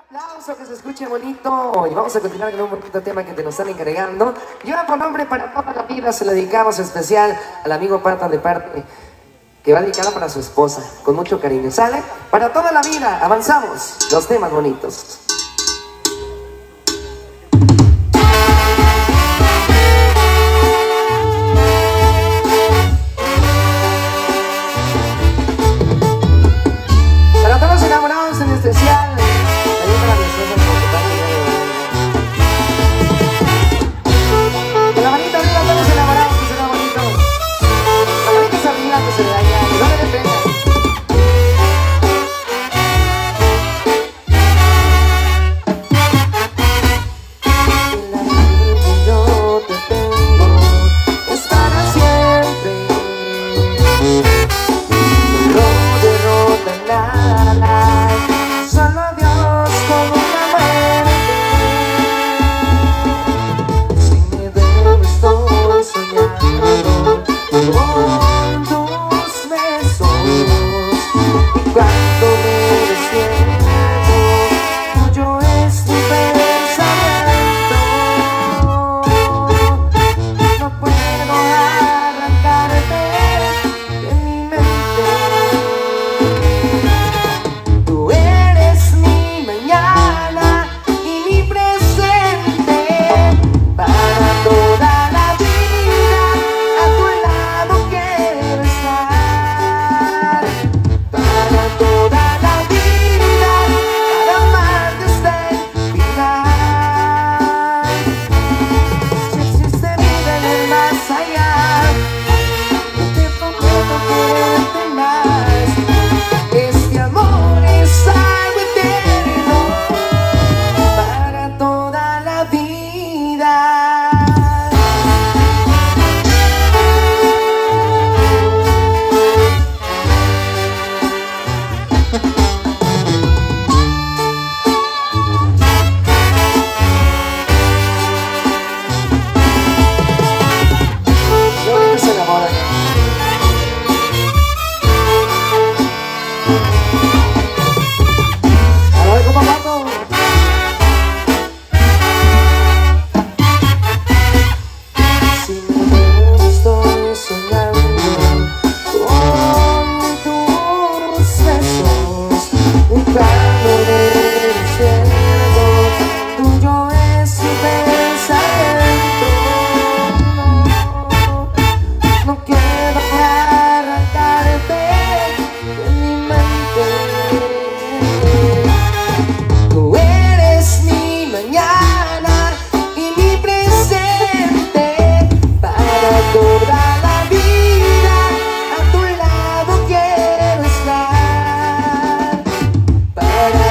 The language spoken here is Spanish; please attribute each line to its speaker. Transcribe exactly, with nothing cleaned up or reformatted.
Speaker 1: Aplauso, que se escuche bonito. Y vamos a continuar con un bonito tema que te nos están encargando. Lleva por nombre Para Toda la Vida. Se lo dedicamos especial al amigo Pata de parte, que va dedicada para su esposa, con mucho cariño. ¿Sale? Para toda la vida. Avanzamos. Los temas bonitos. Para todos los enamorados en especial.
Speaker 2: Para